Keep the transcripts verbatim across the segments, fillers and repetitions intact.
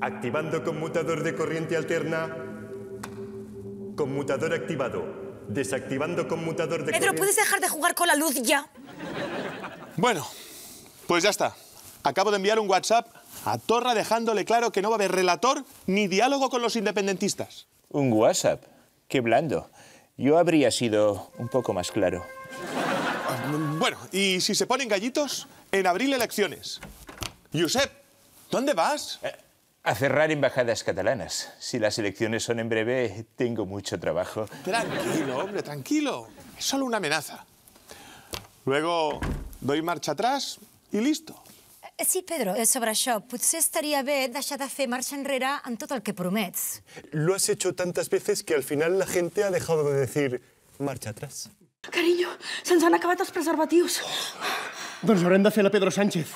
Activando conmutador de corriente alterna. Conmutador activado. Desactivando conmutador de Pedro, corriente... ¿puedes dejar de jugar con la luz ya? Bueno, pues ya está. Acabo de enviar un WhatsApp a Torra dejándole claro que no va a haber relator ni diálogo con los independentistas. Un WhatsApp. Qué blando. Yo habría sido un poco más claro. Bueno, y si se ponen gallitos, en abril elecciones. Josep, ¿dónde vas? Eh, a cerrar embajadas catalanas. Si las elecciones son en breve, tengo mucho trabajo. Tranquilo, hombre, tranquilo. Es solo una amenaza. Luego doy marcha atrás y listo. Sí, Pedro, sobre això, potser estaria bé deixar de fer marxa enrere en tot el que promets. Lo has hecho tantas veces que al final la gente ha dejado de decir marcha atrás. Carinyo, se'ns han acabat els preservatius. Doncs haurem de fer la Pedro Sánchez.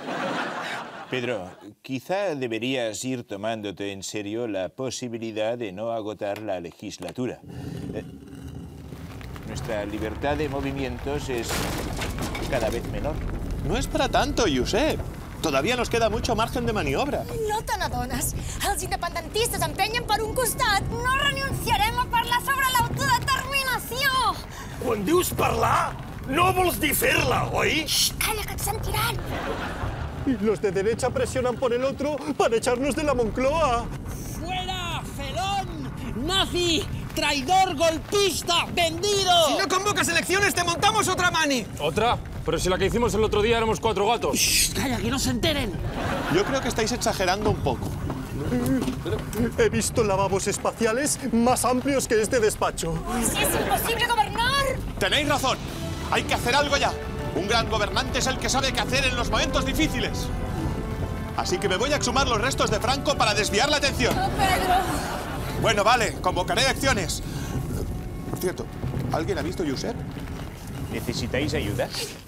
Pedro, quizá deberías ir tomándote en serio la posibilidad de no agotar la legislatura. Eh, nuestra libertad de movimientos es cada vez menor. No es para tanto, Josep. Todavía nos queda mucho margen de maniobra. No te n'adones? Els independentistes empenyen per un costat. No renunciarem a parlar sobre l'autodeterminació. Quan dius parlar, no vols dir fer-la, oi? Xxt, calla, que et sentiran. Y los de derecha presionan por el otro para echarnos de la Moncloa. ¡Fuera, felón! ¡Nazi! ¡Traidor, golpista, vendido! Si no convocas elecciones, te montamos otra mani. ¿Otra? Pero si la que hicimos el otro día éramos cuatro gatos. Shh, calla, que no se enteren. Yo creo que estáis exagerando un poco. He visto lavabos espaciales más amplios que este despacho. Si es imposible gobernar. Tenéis razón. Hay que hacer algo ya. Un gran gobernante es el que sabe qué hacer en los momentos difíciles. Así que me voy a exhumar los restos de Franco para desviar la atención. No, Pedro. Bueno, vale, convocaré elecciones. Por cierto, ¿alguien ha visto Josep? ¿Necesitáis ayuda?